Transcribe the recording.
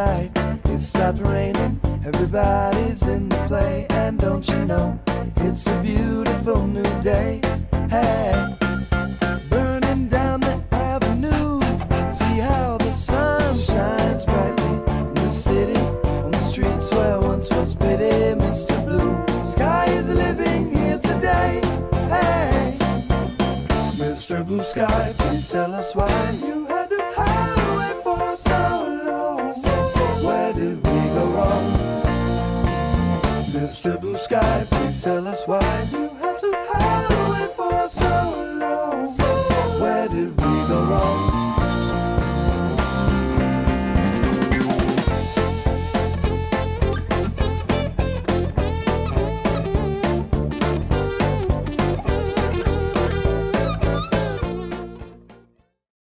night. It stopped raining, everybody's in the play. And don't you know, it's a beautiful new day. Hey, burning down the avenue, see how the sun shines brightly in the city, on the streets where once was pity. Mr. Blue Sky is living here today. Hey, Mr. Blue Sky, please tell us why you had to hide away for so long. Where did we go wrong? Mr. Blue Sky, please tell us why you had to hide away for so long.